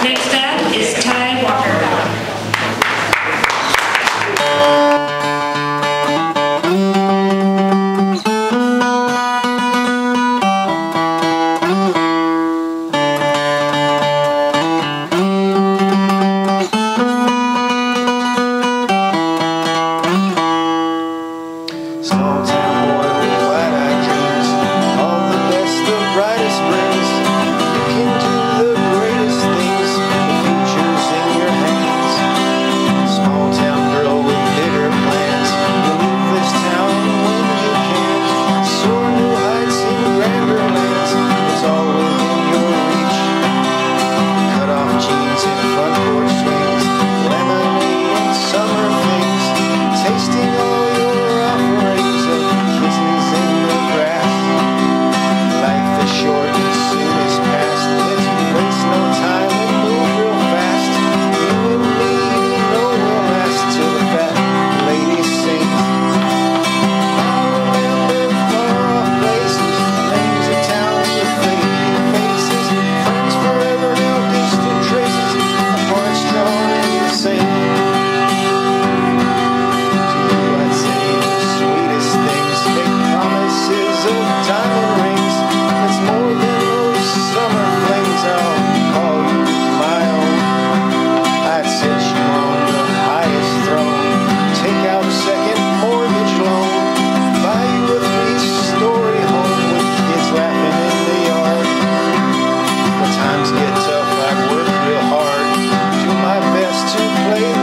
Next up is Ty Walker. Small town boy with wide-eyed dreams, all the best, the brightest brings. You can do the greatest things, the future's in your hands. Small town girl with bigger plans, you leave this town when you can. Soar new heights in grander lands, it's all within your reach. Cut off jeans and front porch swings, lemonade and summer things, tasting all your offerings of kisses in the grass. Life is short and soon is past. Let's waste no time and move real fast. You and me, you know we'll last till the fat lady sings. I remember far-off places, names of towns with faded faces, friends forever now distant traces, hearts drawn in the sand. Of diamond rings, it's more than those summer flings. I'll call you my own. I'd set you on the highest throne, take out a second mortgage loan, buy you a 3-story home with kids laughing in the yard. When times get tough, I'd work real hard, do my best to play